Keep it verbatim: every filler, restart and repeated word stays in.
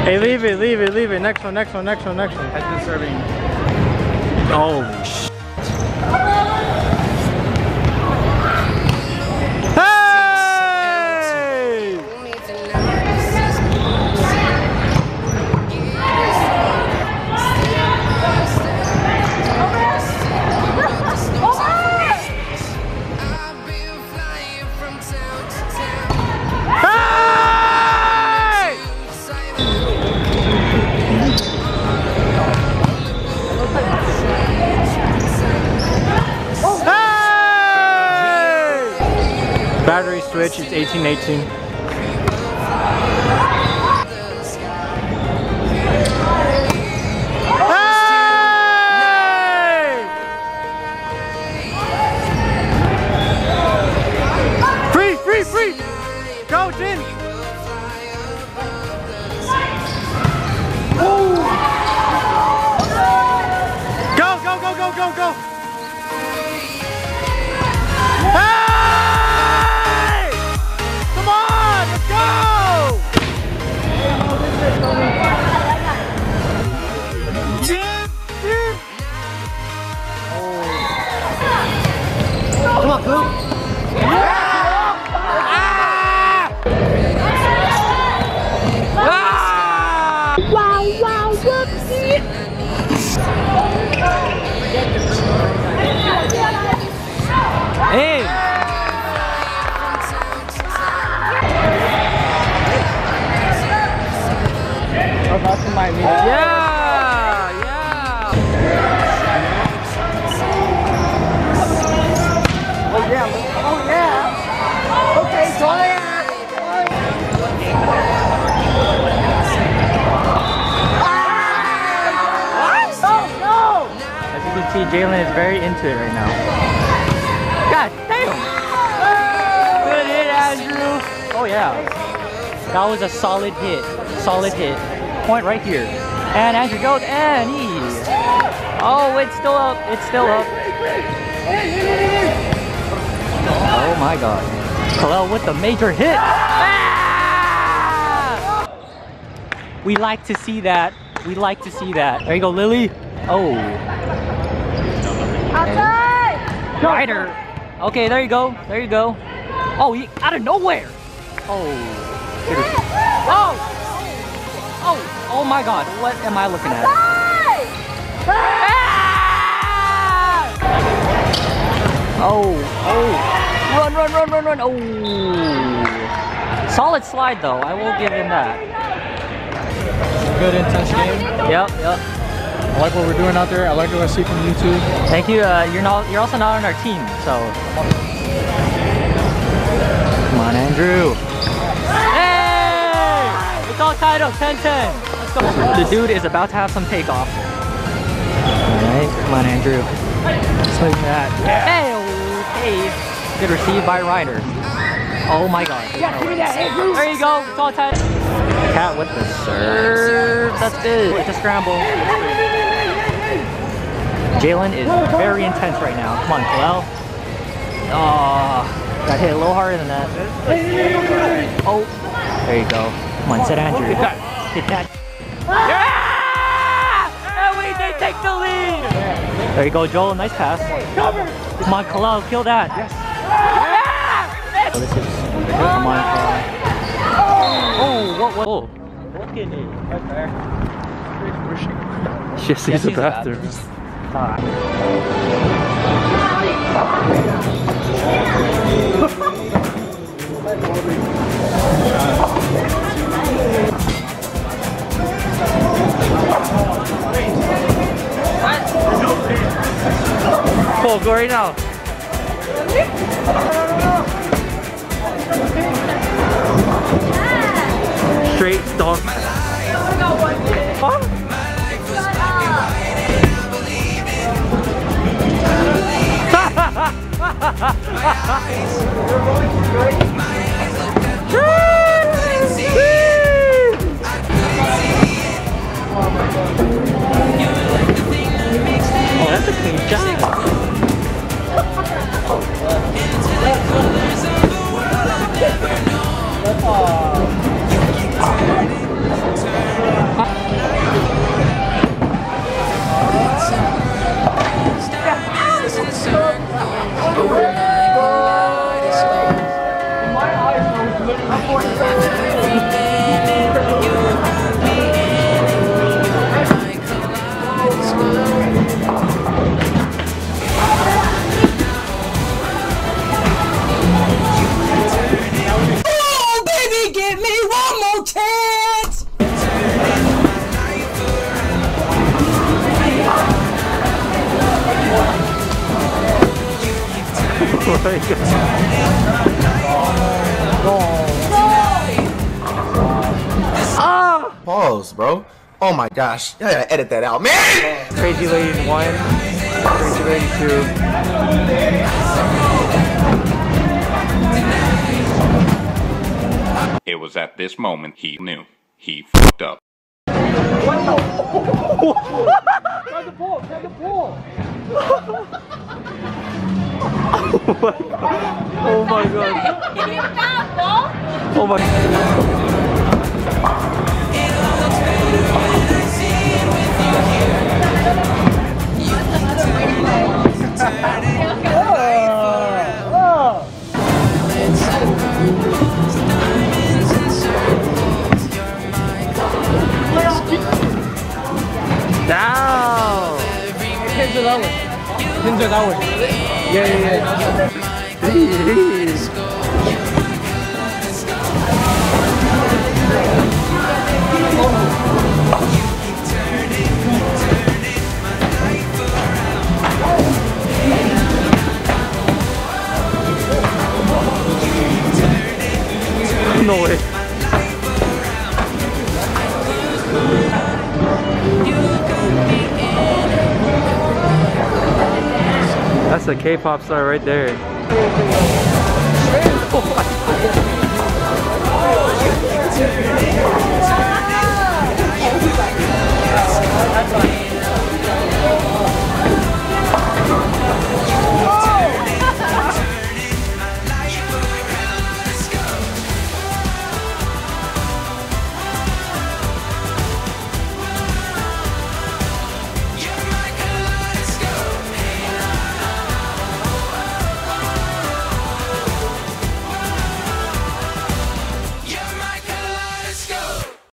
Hey, leave it, leave it, leave it. Next one, next one, next one, next one. Has been serving. Holy shit. Battery switch, it's eighteen eighteen. Hey! Free, free, free! Go, Jin! Go, go, go, go, go, go! Come on, Coop. Wow, wow, whoopsie. Hey. Oh, that's my meeting. Yeah, yeah. Oh yeah. Oh yeah. Okay, so As you can see, Jalen is very into it right now. God damn! Good hit, Andrew. Oh yeah. That was a solid hit. Solid hit. Point right here. And Andrew goes, and he. Oh, it's still up. It's still up. Oh my god. Khalil with the major hit. Ah! We like to see that. We like to see that. There you go, Lily. Oh. Outside! Ryder. Okay, there you go. There you go. Oh, he, out of nowhere. Oh. Oh. Oh. Oh my god. What am I looking at? Ah! Oh. Oh. Run, run, run, run, run. Oh. Solid slide though. I will give him that. good, intense game. Yep, yep. I like what we're doing out there. I like what I see from you too. Thank you. Uh, you're not. You're also not on our team, so. Come on, Andrew. Hey! It's all tied up. ten ten. Let's go. The dude is about to have some takeoff. All right. Come on, Andrew. Swing that. Hey! Okay. Good receive by Ryder. Oh my God. There you go. It's all tied. Cat with the serve. That's good. It's a scramble. Jalen is very intense right now. Come on, Khalil. Oh, got hit a little harder than that. Oh, there you go. Come on, sit Andrew. Hit that. Yeah! And we they take the lead. There you go, Joel. Nice pass. Come on, Khalil. Kill that. Yes. Yeah! Oh, this is. Come on, Khalil. Oh, what? What? Oh. Look at it. Right there. Just use the bathroom. Ah. Cool, go right now. Straight dog. Huh? Oh, that's a clean shot. Oh, baby, give me one more chance. Ah! Pause, bro. Oh my gosh. I gotta edit that out, man! Crazy Lady one, Crazy Lady two. It was at this moment he knew. He fucked up. Grab the ball, grab the ball. Oh my god. Oh my god. Down! Pins are that way. Pins are that way. Yeah, yeah, yeah. No way. That's a K-pop star right there. Oh my God.